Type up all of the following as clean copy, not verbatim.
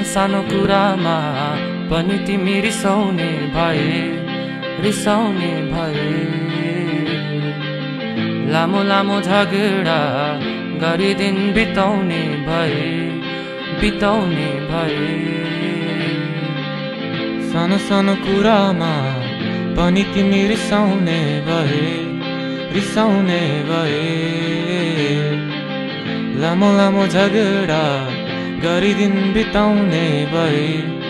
सानो कुरामा पनि तिमी रिसाउने भए लामो लामो झगडा गरी दिन बिताउने भए सानो सानो कुरामा पनि तिमी रिसाउने भए लामो लामो झगडा गरी दिन बिताउने भए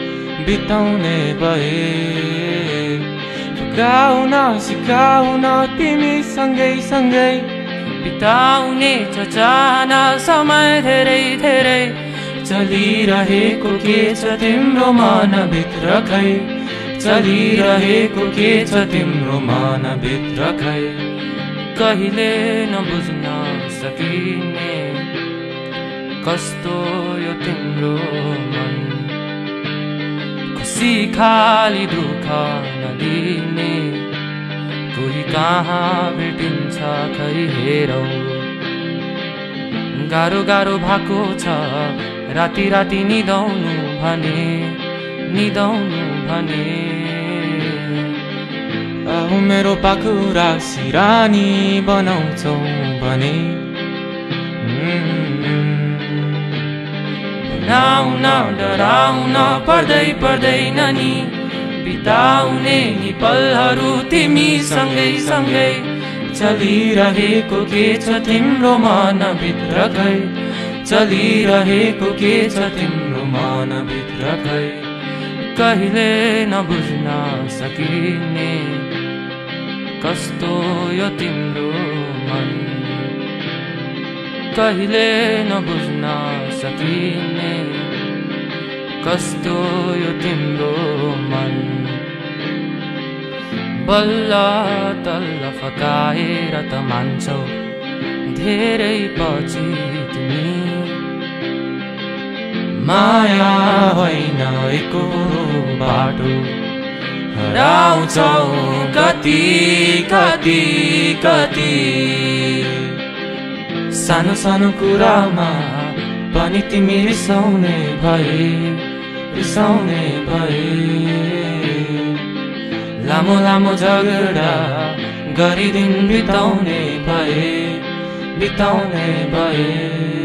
सिकाउन तिमी सँगै बिताउने छ चाहना समय धेरै चलिरहेको के छ तिम्रो मनभित्र खै कहिले नबुझ्न सकिने कस्तो यो तिम्रो मन खुसी खाली दुःख नदिने कोही कहाँ भेटिन्छ खै हेरौ गाह्रो भएको छ राति निदाउनु भने आहु मेरो पाखुरा सिरानी बनाउँछौ भने डराउन पर्दैन नि बिताउने नि पलहरू तिमी सँगै चलिरहेको के छ तिम्रो मनभित्र खै कहिले नबुझ्न सकिने कस्तो यो तिम्रो मन कहिले नबुझ्न सकिने कस्तो यो तिम्रो मन बल्ल तल्ल फकाएर त मान्छौ धेरै पछि तिमी माया होइन एको बाटो हराउँछौ कति सानो कुरामा पनि तिमी रिसाउने भए लामो झगडा गरी दिन बिताउने भए